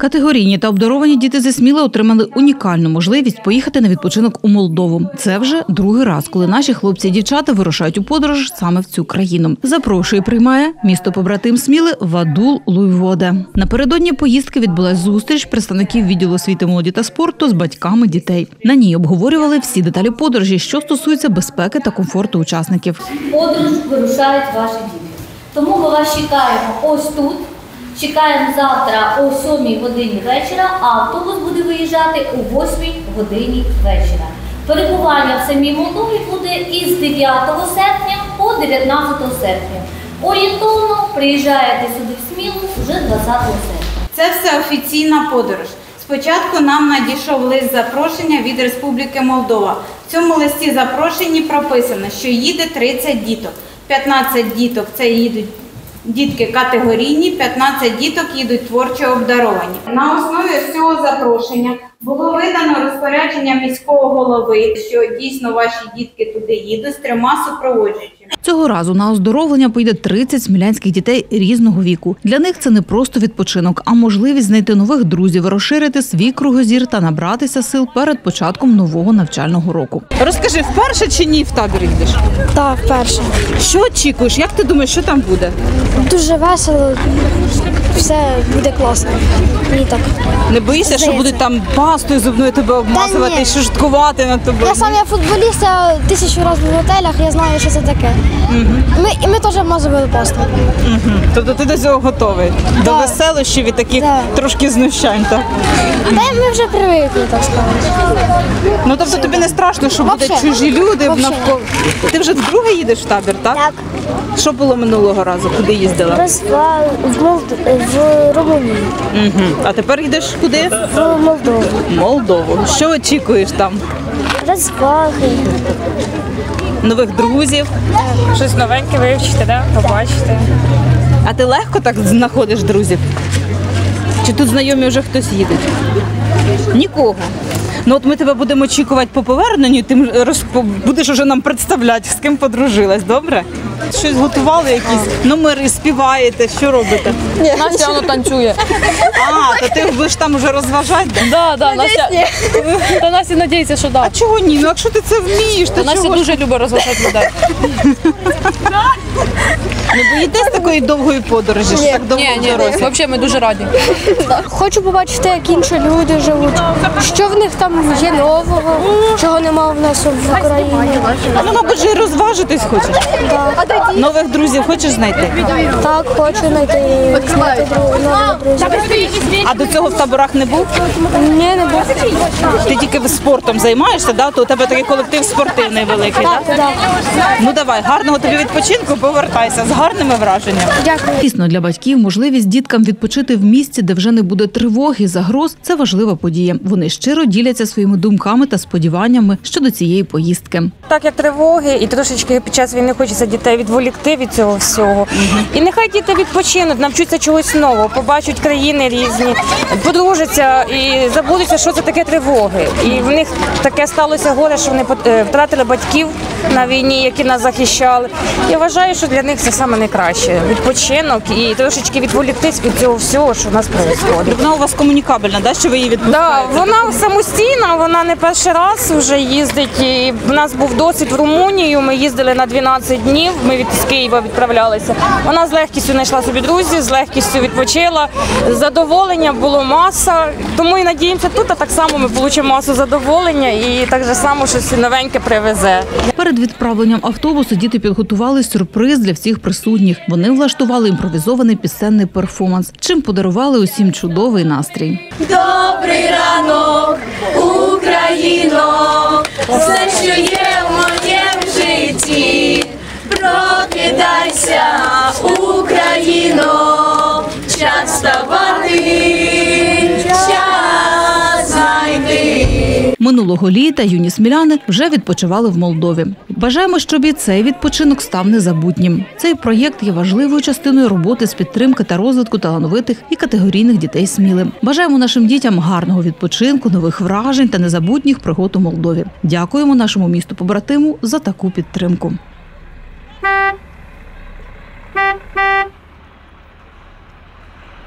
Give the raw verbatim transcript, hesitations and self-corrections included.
Категорійні та обдаровані діти зі Сміли отримали унікальну можливість поїхати на відпочинок у Молдову. Це вже другий раз, коли наші хлопці і дівчата вирушають у подорож саме в цю країну. Запрошує і приймає місто-побратим Сміли Вадул Луйводе. Напередодні поїздки відбулась зустріч представників відділу освіти, молоді та спорту з батьками дітей. На ній обговорювали всі деталі подорожі, що стосуються безпеки та комфорту учасників. Подорож вирушають ваші діти. Тому ми вас чекаємо ось тут. Чекаємо завтра о сьомій годині вечора, а автобус буде виїжджати о восьмій годині вечора. Перебування в самій Молдові буде із дев'ятого серпня по дев'ятнадцяте серпня. Орієнтовно приїжджаєте сюди в Смілу вже двадцятого серпня. Це все офіційна подорож. Спочатку нам надійшов лист запрошення від Республіки Молдова. В цьому листі запрошенні прописано, що їде тридцять діток. п'ятнадцять діток – це їдуть дітки категорійні, п'ятнадцять діток їдуть творчо обдаровані. На основі цього запрошення було видано розпорядження міського голови, що дійсно ваші дітки туди їдуть з трьома супроводжуючими. Цього разу на оздоровлення поїде тридцять смілянських дітей різного віку. Для них це не просто відпочинок, а можливість знайти нових друзів, розширити свій кругозір та набратися сил перед початком нового навчального року. Розкажи, вперше чи ні в табір йдеш? Так, вперше. Що очікуєш? Як ти думаєш, що там буде? Дуже весело, все буде класно. Мені так. Не боїшся, що будуть там пастою зубною тебе обмазувати, ні. що жорсткувати над тобою? Я сам я футболіст, я тисячу разів в готелях, я знаю, що це таке. Угу. Ми, і ми теж обмазували пасту. Угу. Тобто ти до цього готовий? Да. До веселощів і таких Да. трошки знущань, так? Та ми вже привикли, так сказати. Ну тобто тобі не страшно, що будуть Вообще. чужі люди Вообще. навколо? Ти вже вдруге їдеш в табір, так? Так. Що було минулого разу? Куди їздила? Розвал в, Молд... в Румунію, Угу. А тепер йдеш куди? в Молдову. Молдову. Що очікуєш там? Розваги. Нових друзів? Щось новеньке вивчити, да? Побачити. А ти легко так знаходиш друзів? Чи тут знайомі вже хтось їде? Нікого. Ну от ми тебе будемо очікувати по поверненню, ти розп- будеш уже нам представляти, з ким подружилась, добре? Щось готували, якісь номери, співаєте, що робите? Настя воно танцює. А, то ти будеш там вже розважати? Да? Да, да, Настя. Та Настя надіється, що А да. чого ні? Ну якщо ти це вмієш, то Настя чого ж? дуже любить розважати людей. Не боїтесь такої довгої подорожі, що так довго Ні, в ні, дорозі? взагалі ми дуже раді. Хочу побачити, як інші люди живуть, що в них там є нового, чого немає в нас в Україні. А ну, мабуть, же і розважитись хочеш? Да. Нових друзів хочеш знайти? Так, хочу знайти, знайти дру- нових друзів. А до цього в таборах не був? Ні, не був. Ти тільки спортом займаєшся, да? То у тебе такий колектив спортивний великий, Так, так? так. Ну давай, гарного тобі відпочинку, повертайся з гарними враженнями. Дякую. Дійсно, для батьків можливість діткам відпочити в місці, де вже не буде тривоги, загроз – це важлива подія. Вони щиро діляться своїми думками та сподіваннями щодо цієї поїздки. Так як тривоги, і трошечки під час війни хочеться дітей відволікти від цього всього. І нехай діти відпочинуть, навчуться чогось нового, побачать країни різні, подружаться і забудуться, що це таке тривоги. І в них таке сталося горе, що вони е, втратили батьків на війні, які нас захищали. Я вважаю, що для них це саме найкраще. Відпочинок і трошечки відволіктись від цього всього, що в нас відбувається. Вона у вас комунікабельна, да, що ви її Да, відпускаєте? вона самостійна, вона не перший раз вже їздить. І в нас був досвід в Румунію, ми їздили на дванадцять днів, ми від з Києва відправлялися. Вона з легкістю знайшла собі друзів, з легкістю відпочила. Задоволення було маса, тому і надіємося, тут а так само ми отримаємо масу задоволення і так же само щось новеньке привезе. Перед відправленням автобусу діти підготували сюрприз для всіх присутніх. Вони влаштували імпровізований пісенний перформанс, чим подарували усім чудовий настрій. Добрий ранок, Україно, все, що є в моєму житті. Прокидайся, Україно, час вставати, час знайти. Минулого літа юні сміляни вже відпочивали в Молдові. Бажаємо, щоб і цей відпочинок став незабутнім. Цей проєкт є важливою частиною роботи з підтримки та розвитку талановитих і категорійних дітей Сміли. Бажаємо нашим дітям гарного відпочинку, нових вражень та незабутніх пригод у Молдові. Дякуємо нашому місту-побратиму за таку підтримку. Thank you.